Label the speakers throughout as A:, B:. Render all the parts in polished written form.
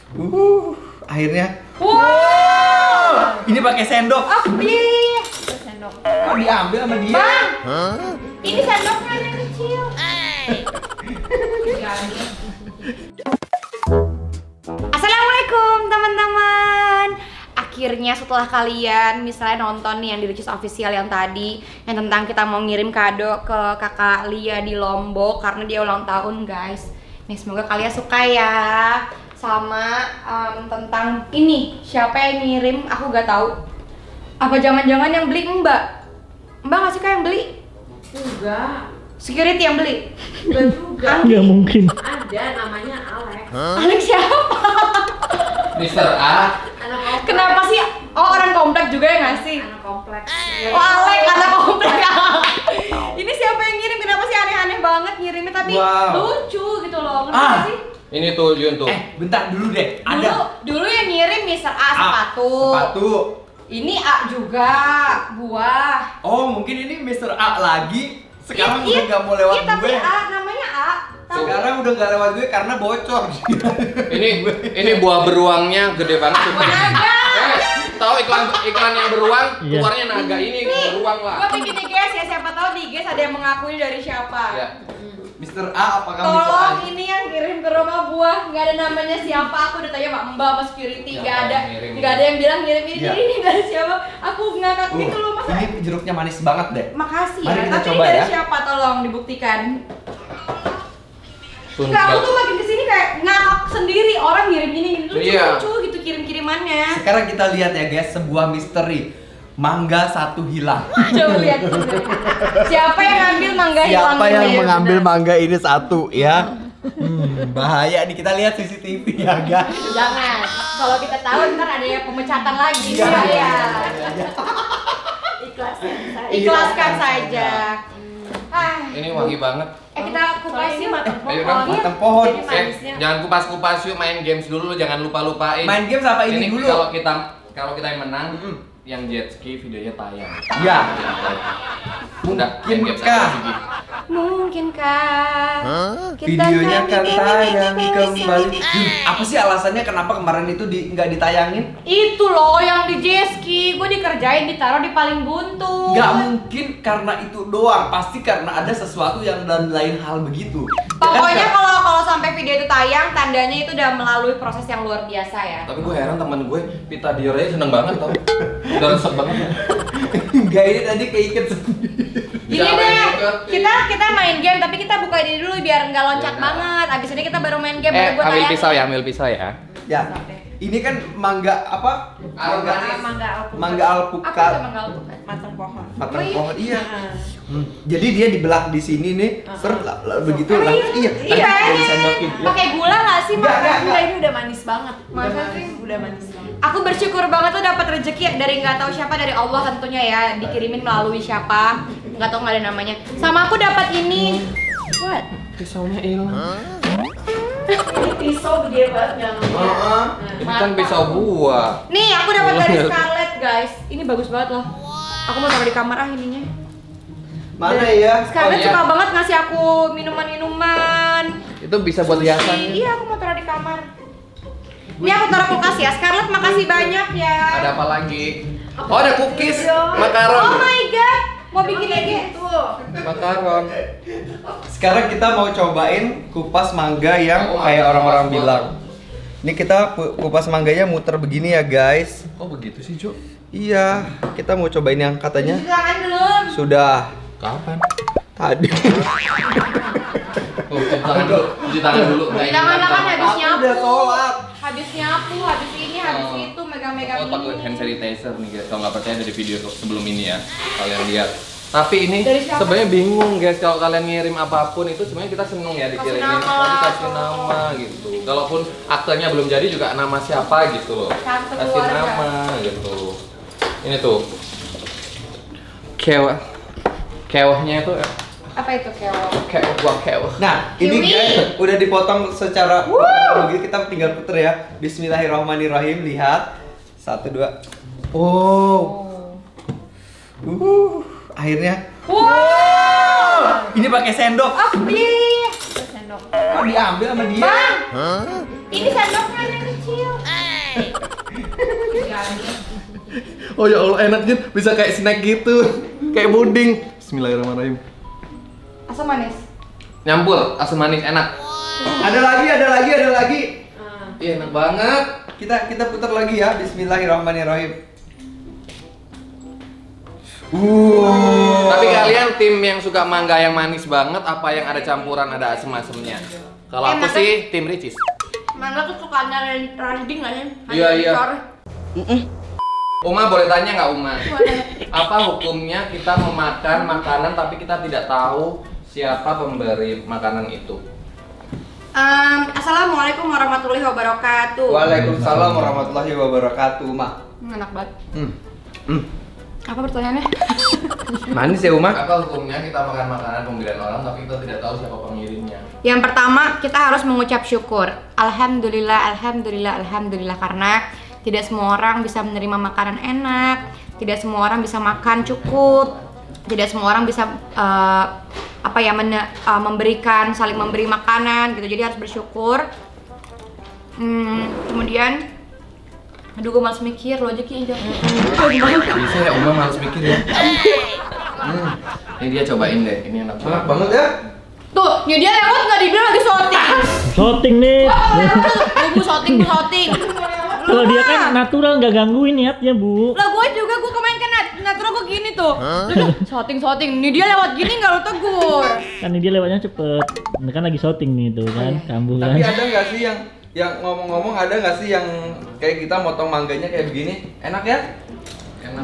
A: Akhirnya.
B: Wow.
A: Ini pakai sendok.
B: Oh iya. Sendok.
A: Kok diambil sama dia?
B: Bang. Ini sendoknya yang kecil. Assalamualaikum teman-teman. Akhirnya setelah kalian misalnya nonton nih yang di Ricis Official yang tadi, yang tentang kita mau ngirim kado ke kakak Lia di Lombok karena dia ulang tahun guys. Nih semoga kalian suka ya. Sama tentang ini, siapa yang ngirim aku gak tahu. Apa jangan-jangan yang beli Mbak? Mbak nggak sih yang beli?
C: Enggak.
B: Security yang beli?
C: Enggak juga.
D: Nggak mungkin.
C: Ada namanya Alex.
B: Alex siapa?
A: Mister A.
C: Anak komplek.
B: Kenapa sih? Oh orang komplek juga yang ngasih?
C: Anak kompleks.
B: Oh Alex, anak komplek. Ini siapa yang ngirim? Kenapa sih aneh-aneh banget ngirimnya tapi lucu gitu loh. Kenapa sih?
E: Ini tuh Jun tuh.
A: Bentar dulu deh. Ada.
B: Dulu yang ngirim Mr. A sepatu.
A: Sepatu.
B: Ini A juga, buah.
A: Oh, mungkin ini Mr. A lagi. Sekarang udah gak mau lewat
B: tapi
A: gue.
B: A, namanya A.
A: Sekarang udah gak lewat gue karena bocor.
E: Ini buah beruangnya gede banget tuh.
B: Naga.
E: Tahu iklan yang beruang, keluarnya naga ini beruang lah.
B: Gue bikin di guys ya, siapa tahu di guys ada yang mengakui dari siapa.
E: Ya.
A: Mr. A, apakah Mr. A?
B: Tolong ini yang kirim ke rumah buah, nggak ada namanya siapa. Aku udah tanya sama Mbak sama security, nggak ada yang bilang ngirim ini dari siapa. Aku ngakak gitu loh masa.
A: Ini jeruknya manis banget deh.
B: Makasih
A: Mari
B: ya,
A: kita
B: tapi
A: coba
B: ini dari
A: ya.
B: siapa tolong dibuktikan. Enggak, aku tuh makin kesini kayak ngakak sendiri, orang ngirim ini lucu-lucu gitu kirim-kirimannya.
A: Sekarang kita lihat ya guys, sebuah misteri. Mangga satu hilang.
B: Coba lihat. Siapa yang ngambil mangga hilang?
A: Siapa yang
B: ini?
A: mengambil mangga ini satu ya? Bahaya nih, kita lihat CCTV ya guys.
B: Jangan. Kalau kita tahu ntar ada yang pemecatan lagi.
A: Jangan.
B: Ya. Ikhlaskan
A: Iya.
B: saja.
E: Ini wangi banget.
B: Kita kupas yuk matang
E: Ayo
B: pohon.
E: dong,
A: matang pohon.
B: Jadi manisnya.
E: Jangan kupas-kupas yuk, main games dulu, jangan lupa-lupain.
A: Main game apa ini dulu?
E: Kalau kita yang menang, yang jet ski videonya tayang.
A: Ya.
E: Udah, main games
A: Mungkinkah?
E: aja sih.
B: Mungkinkah kita
A: Videonya kan
B: kembali
A: tayang
B: ke
A: kembali.
B: sini?
A: Apa sih alasannya kenapa kemarin itu nggak ditayangin?
B: Itu loh yang di jet ski, gue dikerjain ditaruh di paling buntu.
A: Nggak mungkin karena itu doang, pasti karena ada sesuatu yang dan lain hal begitu.
B: Pokoknya kalau sampai video itu tayang, tandanya itu udah melalui proses yang luar biasa ya.
E: Tapi gue heran temen gue, Pita Dior aja seneng banget tau. Udah resep banget.
A: Enggak, ini tadi keiket sendiri.
B: Gini deh, kita main game tapi kita buka ini dulu biar nggak loncat banget. Abis ini kita baru main game baru gue
E: ambil
B: tayangin.
E: pisau ya, ambil pisau ya.
A: Ya. Ini kan mangga apa? Mangga alpukat.
B: Apa itu mangga alpukat?
C: Matang pohon.
A: Matang
B: Oh, iya.
A: pohon, iya. Jadi dia dibelah di sini nih, begitu lah. Iya.
B: Iya,
A: Nanti
B: ini
A: disendokin.
B: pakai gula nggak sih?
A: Nggak.
C: Enggak, ini udah manis banget.
B: Masa sih?
C: Udah manis banget.
B: Aku bersyukur banget tuh dapat rezeki dari nggak tahu siapa, dari Allah tentunya ya, dikirimin melalui siapa, nggak tahu, nggak ada namanya. Sama aku dapat ini. What?
E: Pisaunya hilang.
C: Ini pisau gede banget nyamanya.
E: Ini kan pisau buah.
B: Nih, aku dapat dari Scarlett, guys. Ini bagus banget loh. Aku mau taruh di kamar ininya.
A: Mana ya?
B: Scarlett
E: Oh, iya.
B: suka banget ngasih aku minuman-minuman.
E: Itu bisa buat hiasan.
B: Iya, aku mau taruh di kamar. Ini aku taruh kulkas ya. Scarlett, makasih banyak ya.
E: Ada apa lagi? Oh, ada cookies, makaron.
B: Oh my god, mau bikin lagi.
E: Makaron.
A: Sekarang kita mau cobain kupas mangga yang kayak orang-orang bilang. Ini kita kupas mangganya muter begini ya guys.
E: Oh begitu sih Jo?
A: Iya, kita mau cobain yang katanya
B: Jangan belum.
A: sudah
E: Kapan?
A: tadi.
E: Oh, cuci tangan dulu. Cuci tangan dulu.
B: Jangan kan habis
A: Aku
B: nyapu.
A: udah sholat.
B: Habis nyapu, habis ini, habis itu megang-megang
E: Oh, pakai hand
B: ini.
E: sanitizer nih guys. Kalau nggak percaya dari video sebelum ini ya, kalian lihat. Tapi ini
B: Dari siapa?
E: sebenarnya bingung guys, kalau kalian ngirim apapun itu sebenarnya kita seneng ya dikirimin.
B: nama
E: Tapi
B: lah.
E: kasih nama gitu. Kalaupun aktenya belum jadi juga nama siapa gitu loh.
B: Satu
E: Kasih
B: keluarga.
E: nama gitu. Ini tuh. Kewahnya itu
B: Apa itu kewo?
E: kewah.
A: Nah, ini
B: Kiwi.
A: guys udah dipotong secara begitu, kita tinggal puter ya. Bismillahirrahmanirrahim. Lihat. 1 2. Oh. Akhirnya.
B: Wow.
A: Ini pakai sendok.
B: Oh iya. Sendok.
A: Kok diambil sama dia?
B: Bang. Ini sendoknya yang kecil.
E: Oh ya Allah, enak Jin, bisa kayak snack gitu. Kayak puding. Bismillahirrahmanirrahim.
B: Asam manis.
E: Nyampur, asam manis enak.
A: Ada lagi.
E: Iya, enak banget.
A: Kita putar lagi ya. Bismillahirrahmanirrahim.
E: Tapi kalian tim yang suka mangga yang manis banget apa yang ada campuran ada asem-asemnya? Kalau aku
B: Enak,
E: sih tim Ricis.
B: Mangga tuh sukanya Randy nggak sih?
E: Iya, iya.
B: Dicor.
E: Uma boleh tanya nggak Uma? Apa hukumnya kita memakan makanan tapi kita tidak tahu siapa pemberi makanan itu?
B: Assalamualaikum warahmatullahi wabarakatuh.
A: Waalaikumsalam warahmatullahi wabarakatuh, Ma.
B: Enak banget.
A: Hmm.
B: Apa pertanyaannya?
A: Manis ya, Uma?
E: Apa hukumnya kita makan makanan pemberian orang tapi kita tidak tahu siapa pengirimnya?
B: Yang pertama, kita harus mengucap syukur. Alhamdulillah, alhamdulillah, alhamdulillah, karena tidak semua orang bisa menerima makanan enak, tidak semua orang bisa makan cukup, tidak semua orang bisa memberikan, saling memberi makanan gitu. Jadi harus bersyukur. Kemudian, aduh gue malas mikir, lo aja Ki.
E: Bisa ya Uma males mikir ya. Ini dia cobain deh, ini enak
A: Enak banget ya?
B: Tuh, ya dia lewat nggak dibilang lagi syuting.
D: Syuting nih.
B: Bu syuting.
D: Kalau dia kan natural, nggak gangguin niatnya, Bu.
B: Lah gue juga, gue kemarin kan natural gue gini tuh. Syuting. Nih dia lewat gini nggak lo tegur.
D: Kan dia lewatnya cepet. Ini kan lagi syuting nih tuh kan, kambuh kan.
A: Tapi ada nggak sih yang ngomong-ngomong, ada nggak sih yang kayak kita motong mangganya kayak begini? Enak ya?
E: Enak.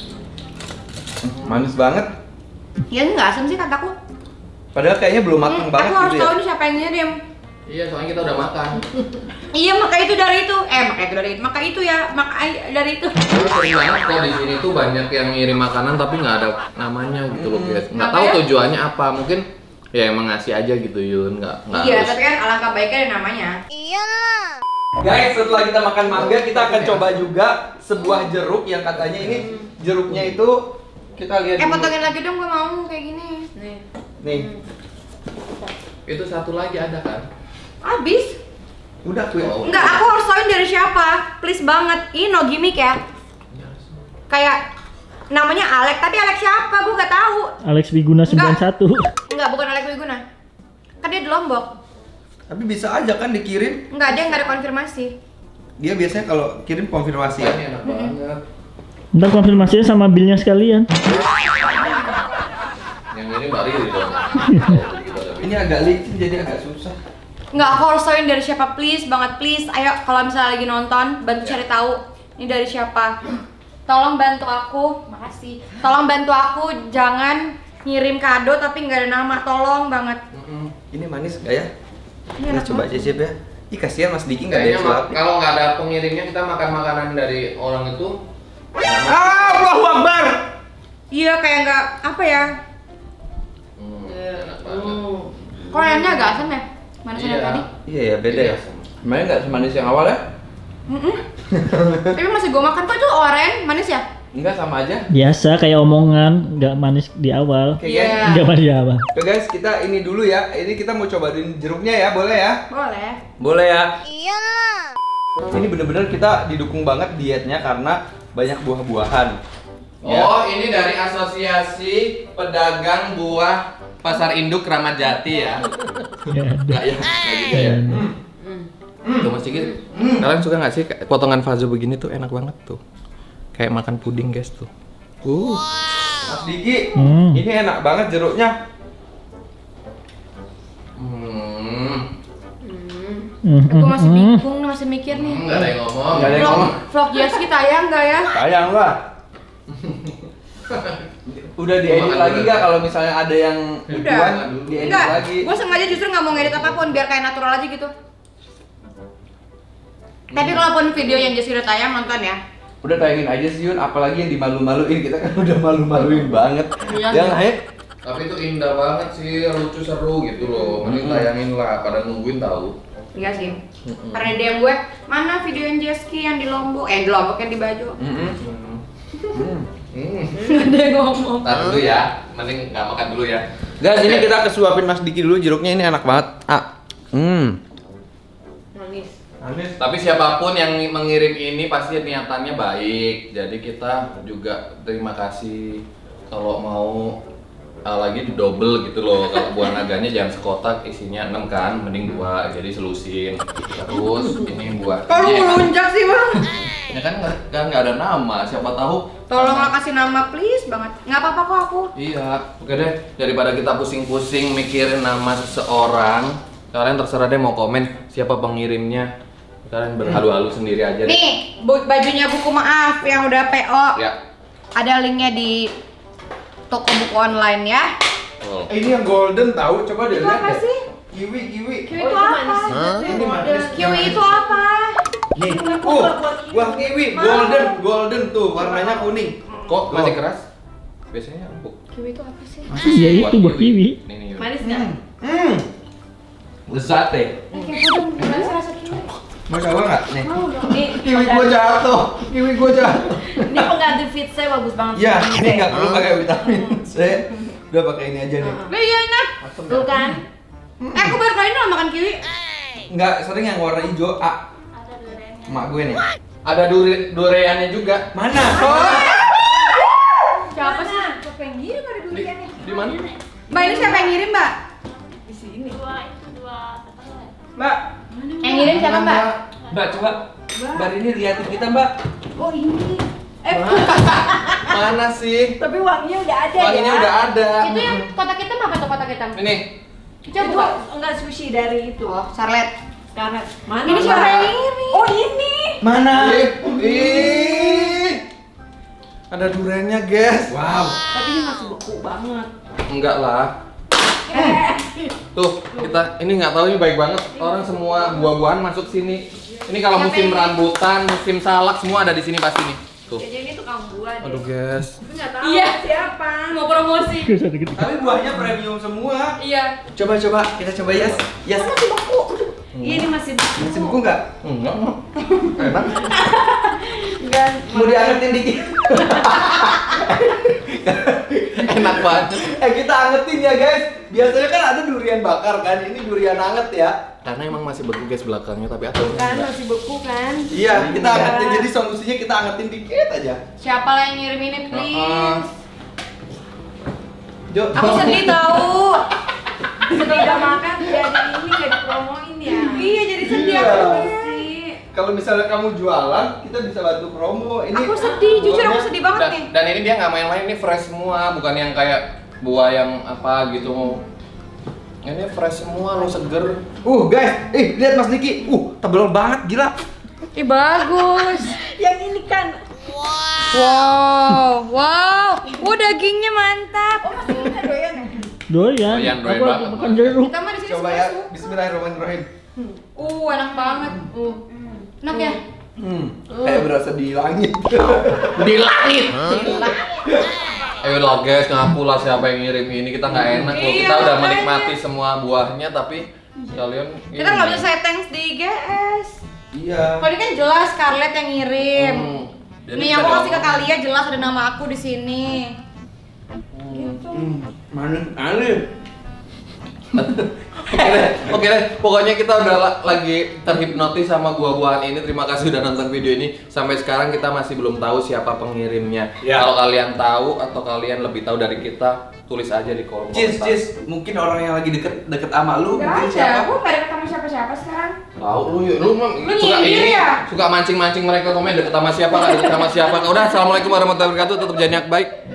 A: Manis banget.
B: Ya nggak asem sih kataku.
A: Padahal kayaknya belum matang banget
B: Aku harus
A: gitu
B: tahu
A: ya.
B: nih siapa yang ngirim.
E: Iya, soalnya kita udah makan.
B: Iya, maka itu dari itu. Maka itu ya, dari itu.
E: Terus sering banget kok di sini tuh banyak yang ngirim makanan tapi nggak ada namanya gitu loh guys. Nggak tahu
B: Makanya-
E: tujuannya apa, mungkin ya emang ngasih aja gitu Yun, nggak
B: Iya,
E: harus.
B: tapi kan alangkah baiknya ada namanya.
A: Guys, setelah kita makan mangga, kita akan coba juga sebuah jeruk yang katanya ini jeruknya itu kita lihat dulu.
B: Potongin lagi dong, gue mau kayak gini.
A: Nih.
E: Itu satu lagi ada kan?
B: Habis.
A: Udah tuh ya.
E: Oh.
B: Enggak, aku harus tahuin dari siapa. Please banget. Ini no gimmick ya. Kayak namanya Alex, tapi Alex siapa? Gue nggak tahu.
D: Alex Wiguna 91.
B: Enggak, bukan Alex Wiguna. Kan dia di Lombok.
A: Tapi bisa aja kan dikirim.
B: Enggak, dia nggak ada konfirmasi.
A: Dia biasanya kalau kirim konfirmasi ya.
E: Ini enak banget.
D: Ntar konfirmasinya sama billnya sekalian.
E: Yang ngirim Mbak Riri dong.
A: Ini agak licin jadi agak susah.
B: Enggak, aku harus tahuin dari siapa, please banget, please. Ayo, kalau misalnya lagi nonton, bantu cari tahu ini dari siapa. Tolong bantu aku, makasih. Tolong bantu aku, jangan ngirim kado tapi nggak ada nama, tolong banget.
A: Ini manis gak ya?
B: Ini
A: Kita
B: enak
A: coba
B: banget.
A: cicip ya. Ih kasihan Mas Diki nggak ada yang
E: Kayaknya
A: suapin.
E: kalau nggak ada pengirimnya kita makan makanan dari orang itu.
A: Allahu Akbar.
B: Iya, kayak nggak apa ya?
E: Enak banget.
B: Kok ayamnya agak asam ya? Manisannya
E: Iya.
B: tadi?
A: Iya ya beda ya. Kemarin nggak semanis yang awal ya?
B: Tapi masih gue makan kok itu oren, manis ya?
A: Enggak sama aja.
D: Biasa kayak omongan, nggak manis di awal.
A: Oke
B: Iya.
A: guys.
D: Nggak manis di awal.
A: Oke guys, kita ini dulu ya. Ini kita mau cobain jeruknya ya, boleh ya?
B: Boleh.
A: Boleh ya. Iyalah. Ini bener-bener kita didukung banget dietnya karena banyak buah-buahan. Ya.
E: Oh, ini dari Asosiasi Pedagang Buah Pasar Induk Kramat Jati ya. Enggak ya? Nggak juga ya. Tuh Mas Sigit, kalian suka nggak sih potongan fazo begini tuh enak banget tuh. Kayak makan puding guys tuh.
A: Mas Diki,
D: Hmm.
A: ini enak banget jeruknya.
B: Gue masih bingung nih, masih mikir nih.
E: Nggak ada yang ngomong.
A: Nggak ada yang ngomong.
B: Vlog Jaski tayang nggak ya?
A: Sayang lah. Udah diedit
E: Makan
A: lagi
E: dulu.
A: nggak kalau misalnya ada yang
B: Udah.
A: lucuan diedit
B: Enggak,
A: lagi.
B: gue sengaja justru nggak mau ngedit apapun biar kayak natural aja gitu. Tapi kalaupun video yang Jaski udah tayang, nonton ya.
A: Udah tayangin aja sih Yun, apalagi yang dimalu-maluin, kita kan udah malu-maluin banget.
B: Iya.
A: Yang lain
E: Tapi itu indah banget sih, lucu seru gitu loh. Mending tayangin lah, pada nungguin tahu.
B: Iya sih. Karena DM gue, mana video yang Jaski yang di Lombok? Di Lombok yang di Bajo. Nggak ada yang ngomong.
E: Ntar dulu ya, mending nggak makan dulu ya.
A: Guys, ini kita kesuapin Mas Diki dulu, jeruknya ini enak banget.
B: Manis.
A: Manis.
E: Tapi siapapun yang mengirim ini pasti niatannya baik. Jadi kita juga terima kasih. Kalau mau lagi double gitu loh. Kalau buah naganya jangan sekotak, isinya 6 kan, mending 2. Jadi selusin. Terus ini buah.
B: Kok lu ngelunjak sih, Bang?
E: Ya kan nggak ada nama. Siapa tahu.
B: Tolonglah kasih nama please banget. Nggak apa-apa kok aku.
E: Iya, oke deh. Daripada kita pusing-pusing mikirin nama seseorang, kalian terserah deh mau komen siapa pengirimnya. Kalian berhalu-halu sendiri aja deh.
B: Nih, bajunya buku maaf yang udah PO.
E: Ya.
B: Ada linknya di toko buku online ya.
E: Betul.
A: Ini yang golden tahu, coba deh
B: Itu
A: lihat
B: apa
A: deh.
B: sih?
A: Kiwi.
B: Kiwi itu apa?
A: Ini manis.
B: Kiwi itu apa?
A: Nih, buah kiwi golden tuh, warnanya kuning.
E: Kok masih keras? Biasanya empuk.
B: Kiwi itu apa sih?
D: Iya itu buah kiwi.
E: Nih.
C: Manis nggak?
E: Lezat deh.
B: Kayak udah berasa rasa kiwi.
A: Mau coba nggak? Nih.
B: Mau dong.
C: Ini
A: Kiwi gua jatuh. Kiwi gua jatuh.
C: Ini pengganti fit saya bagus banget.
A: Ya, ini nggak perlu pakai vitamin C. Udah pakai ini aja nih.
B: Lah iya enak.
C: Tuh kan?
B: Aku baru kali ini loh makan kiwi.
A: Nggak sering yang warna hijau. Emak gue nih.
E: Ada dureannya juga.
A: Mana?
B: Siapa sih? Siapa yang ngirim ada duriannya?
E: Di mana?
B: Mbak ini siapa yang ngirim, Mbak?
C: Di sini.
A: Mbak.
B: Yang ngirim siapa, Mbak?
A: Mbak coba. Mbak ini liatin kita, Mbak.
B: Oh ini.
E: Mana sih?
C: Tapi wanginya udah ada
E: Wanginya
C: ya.
E: udah ada.
B: Itu yang kotak hitam apa tuh kotak hitam?
E: Ini.
B: Coba
C: Itu
B: buka.
C: enggak sushi dari itu.
B: Oh, Charlotte.
C: Karena mana?
B: Ini siapa
C: Mbak?
B: yang ngirim?
C: Oh ini.
A: Mana?
E: Ih. Ada duriannya, guys.
A: Wow.
C: Tapi ini masih beku banget.
E: Enggak lah. Tuh, kita ini nggak tahu ini baik banget. Orang semua buah-buahan masuk sini. Ini kalau
B: Siapa
E: musim
B: yang-
E: rambutan, musim salak semua ada di sini pasti nih. Tuh.
C: Jadi ini tukang buah deh.
E: Aduh, guys.
C: Tapi nggak tahu
B: Iya.
C: siapa.
B: Mau promosi.
A: Tapi buahnya premium semua.
B: Iya.
A: Coba kita coba Yas. Yas.
C: Masih beku. Iya ini masih beku.
A: Masih beku nggak?
E: Enggak. Enak.
C: Enggak.
A: Mau diangetin dikit.
E: Enak banget.
A: Kita angetin ya guys. Biasanya kan ada durian bakar kan. Ini durian anget ya.
E: Karena emang masih beku guys belakangnya, tapi aku
C: Kan masih beku kan.
A: Iya, kita angetin. Jadi solusinya kita angetin dikit aja.
B: Siapa lah yang ngirim ini please?
A: Jo.
B: Aku sedih tahu.
C: Sedih gak makan jadi ini gak dipromoin ya.
B: Iya jadi sedih
A: Iya.
B: aku.
C: Sih.
A: Kalau misalnya kamu jualan, kita bisa bantu promo. Ini
B: Aku sedih, jujur aku sedih banget
E: Dan,
B: nih.
E: dan ini dia nggak main-main, ini fresh semua, bukan yang kayak buah yang apa gitu. Ini fresh semua, lo seger.
A: guys, lihat Mas Niki. Tebel banget, gila.
B: Ih bagus.
C: Yang ini kan.
B: Wow. Dagingnya mantap.
D: Doyan.
E: Doyan
D: Aku
E: banget.
D: makan jeruk.
B: Kita mah di sini
A: Coba
B: semua
A: ya.
B: suka.
A: Bismillahirrahmanirrahim.
B: Enak banget. Enak ya?
A: Kayak berasa di langit.
E: Di langit. Ayo lah guys, ngaku lah siapa yang ngirim ini, kita nggak enak loh.
B: Iya,
E: Kita udah
B: makanya.
E: menikmati semua buahnya, tapi kalian
B: Kita nggak bisa say thanks di IGS.
A: Iya.
B: Kalau ini kan jelas Scarlett yang ngirim.
E: Jadi
B: Nih
E: bisa
B: aku kasih ke
E: diomongin.
B: kalian jelas ada nama aku di sini.
A: Manis.
E: Oke deh, pokoknya kita udah lagi terhipnotis sama buah-buahan ini. Terima kasih udah nonton video ini. Sampai sekarang kita masih belum tahu siapa pengirimnya.
A: Ya.
E: Kalau kalian tahu atau kalian lebih tahu dari kita, tulis aja di kolom komentar.
A: Cis, mungkin orang yang lagi deket sama lu,
B: Gak
A: mungkin
B: ada,
A: siapa?
B: aku gak ada ketemu siapa-siapa sekarang.
E: Tahu lu suka
B: nyindir
E: ini,
B: ya?
E: suka mancing-mancing mereka komen deket sama siapa, nggak deket sama siapa. Udah, assalamualaikum warahmatullahi wabarakatuh. Tetap jangan baik.